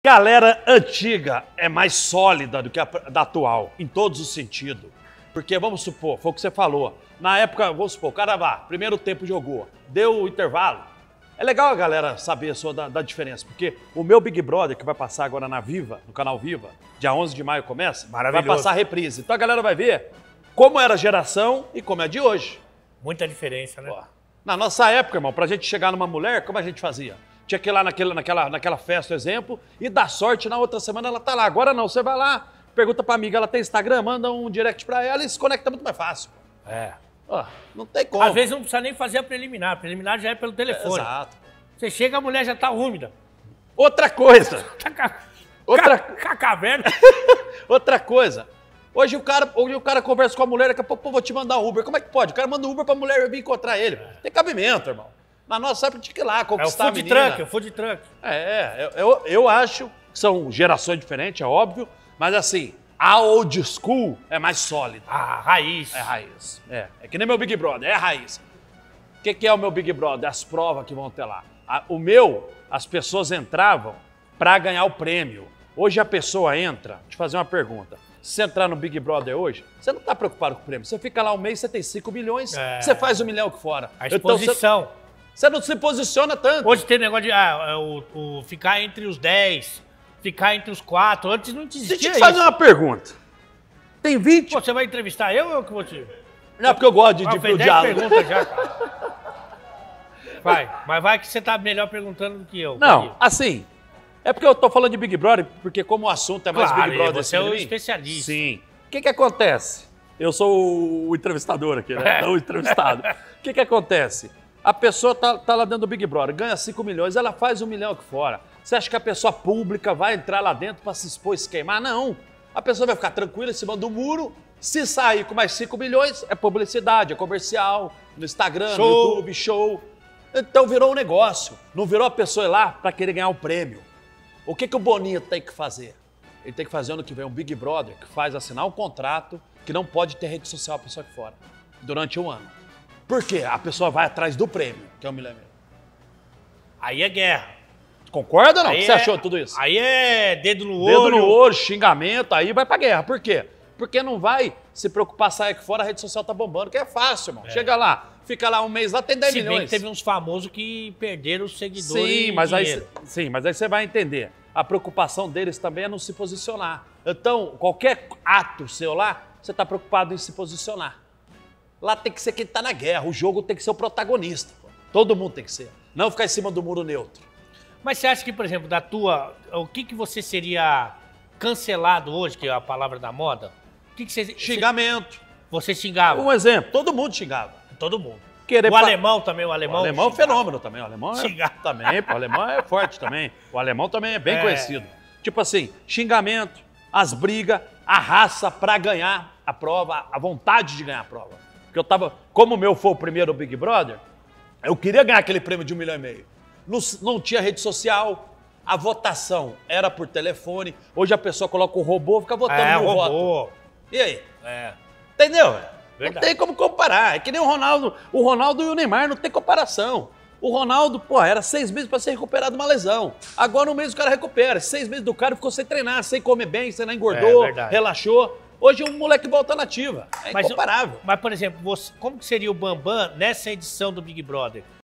Galera antiga é mais sólida do que a da atual, em todos os sentidos. Porque, vamos supor, foi o que você falou, na época, vamos supor, o cara primeiro tempo jogou, deu o intervalo. É legal a galera saber da diferença, porque o meu Big Brother, que vai passar agora na Viva, no canal Viva, dia 11 de maio começa, vai passar a reprise. Então a galera vai ver como era a geração e como é a de hoje. Muita diferença, né? Ó, na nossa época, irmão, pra gente chegar numa mulher, como a gente fazia? Tinha que ir lá naquela festa, exemplo, e dar sorte, na outra semana ela tá lá. Agora não, você vai lá, pergunta pra amiga, ela tem Instagram, manda um direct pra ela e se conecta muito mais fácil. É. Ó, não tem como. Às vezes não precisa nem fazer a preliminar. A preliminar já é pelo telefone. Exato. Você chega, a mulher já tá úmida. Outra coisa. Tá com a caverna. Outra coisa. Hoje o cara conversa com a mulher, daqui a pouco, vou te mandar um Uber. Como é que pode? O cara manda um Uber pra mulher vir encontrar ele. Tem cabimento, irmão. Na nossa época tinha que ir lá conquistar a menina. É o food truck. Eu acho que são gerações diferentes, é óbvio, mas assim, a old school é mais sólida. A raiz. É raiz. É que nem meu Big Brother, é a raiz. O que é o meu Big Brother? As provas que vão ter lá. O meu, as pessoas entravam para ganhar o prêmio. Hoje a pessoa entra, deixa eu fazer uma pergunta. Se você entrar no Big Brother hoje, você não está preocupado com o prêmio. Você fica lá um mês, você tem 5 milhões, você faz 1 milhão aqui fora. A exposição. Então, você não se posiciona tanto. Hoje tem negócio de ficar entre os 10, ficar entre os 4. Antes não existia isso. Deixa eu te fazer uma pergunta. Tem 20... Pô, você vai entrevistar eu ou eu que vou te... Não, porque eu gosto de o diálogo. Pergunta já, cara. Mas vai que você tá melhor perguntando do que eu. Não, assim, é porque eu tô falando de Big Brother, porque como o assunto é mais claro, Big Brother... Você é o especialista. Sim. O que acontece? Eu sou o entrevistador aqui, né? Não o entrevistado. O que acontece? A pessoa tá lá dentro do Big Brother, ganha 5 milhões, ela faz 1 milhão aqui fora. Você acha que a pessoa pública vai entrar lá dentro para se expor e se queimar? Não. A pessoa vai ficar tranquila em cima do muro. Se sair com mais 5 milhões, é publicidade, é comercial, no Instagram, show. No YouTube, show. Então virou um negócio. Não virou a pessoa ir lá para querer ganhar um prêmio. O que o Boninho tem que fazer? Ele tem que fazer ano que vem um Big Brother que faz assinar um contrato que não pode ter rede social a pessoa aqui fora durante 1 ano. Por quê? A pessoa vai atrás do prêmio, que é 1 milhão e meio. Aí é guerra. Concorda ou não? O que você achou de tudo isso? Aí é dedo no olho. Dedo no olho, xingamento, aí vai pra guerra. Por quê? Porque não vai se preocupar, sair aqui fora, a rede social tá bombando, que é fácil, irmão. Chega lá, fica lá um mês lá, tem 10 milhões. Se bem que teve uns famosos que perderam os seguidores mas aí você vai entender. A preocupação deles também é não se posicionar. Então, qualquer ato seu lá, você tá preocupado em se posicionar. Lá tem que ser quem tá na guerra, o jogo tem que ser o protagonista. Pô. Todo mundo tem que ser. Não ficar em cima do muro neutro. Mas você acha que, por exemplo, o que você seria cancelado hoje, que é a palavra da moda? O que você... Xingamento. Você xingava? Um exemplo, todo mundo xingava. Todo mundo. Alemão também, o alemão. O alemão é um fenômeno também. O alemão também, o alemão é forte também. O alemão também é bem conhecido. Tipo assim, xingamento, as brigas, a raça pra ganhar a prova, a vontade de ganhar a prova. Porque como o meu foi o primeiro Big Brother, eu queria ganhar aquele prêmio de 1,5 milhão. Não tinha rede social, a votação era por telefone. Hoje a pessoa coloca o robô, fica votando no voto. E aí? Entendeu? Verdade. Não tem como comparar. É que nem o Ronaldo. O Ronaldo e o Neymar não tem comparação. O Ronaldo, era 6 meses para ser recuperado de uma lesão. Agora, 1 mês o cara recupera. 6 meses do cara ficou sem treinar, sem comer bem, sem não engordou, relaxou. Hoje um moleque volta na ativa. É incomparável. Mas, por exemplo, como que seria o Bambam nessa edição do Big Brother?